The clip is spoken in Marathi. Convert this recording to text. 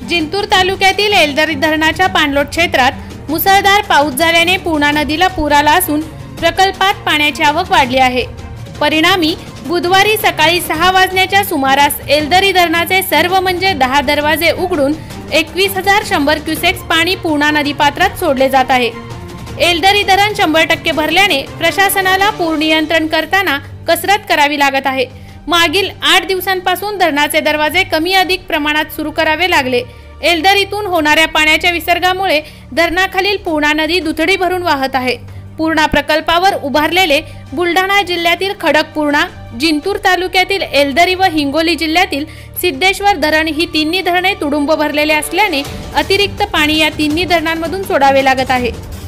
जिंतूर तालुक्यातील एलदरी धरणाच्या पाणलोट क्षेत्रात मुसळधार पाऊस झाल्याने पूर्णा नदीला पूर आला असून प्रकल्पात पाण्याची आवक वाढली आहे। परिणामी बुधवारी सकाळी 6 वाजण्याच्या सुमारास एलदरी धरणाचे सर्व म्हणजे 10 दरवाजे उघडून 21,100 क्युसेक्स पाणी पूर्णा नदीपात्रात सोडले जात आहे। एलदरी धरण 100% भरल्याने प्रशासनाला पूर नियंत्रण करताना कसरत करावी लागत आहे। मागील 8 दिवसांपासून धरणाचे दरवाजे कमी अधिक प्रमाणात सुरू करावे लागले। एलदरीतून होणाऱ्या पाण्याच्या विसर्गामुळे धरणाखालील पूर्णा नदी दुथडी भरून वाहत आहे। पूर्णा प्रकल्पावर उभारलेले बुलढाणा जिल्ह्यातील खडकपूर्णा, जिंतूर तालुक्यातील एलदरी व हिंगोली जिल्ह्यातील सिद्धेश्वर धरण ही तिन्ही धरणे तुडुंब भरलेले असल्याने अतिरिक्त पाणी या तिन्ही धरणांमधून सोडावे लागत आहे।